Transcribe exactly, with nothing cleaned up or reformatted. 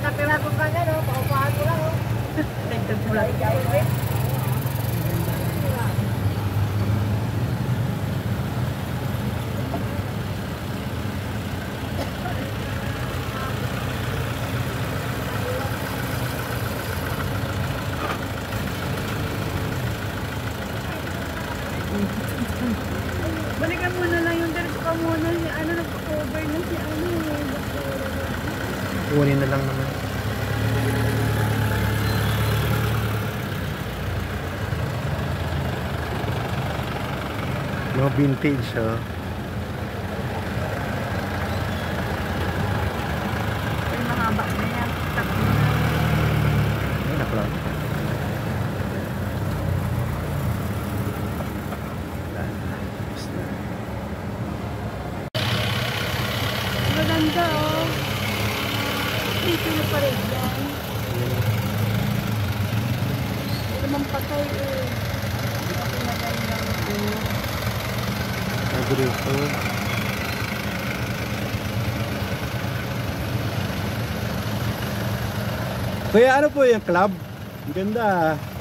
nakatira ko ka gano, paupahan ko lang. Nagtag mo lang ikaw. Balikan mo na lang yung diretso ka muna. Si ano, nagpa-cover na si ano. Kunin na lang naman. Mga vintage ah. Ay, mahaba na yan. Takbo na. Ay, naklang. Maganda oh. Dito na pa rin yan. Hindi naman patay eh. Hindi maganda ano. Agrito. Kuya, ano po yung club? Ang ganda ah.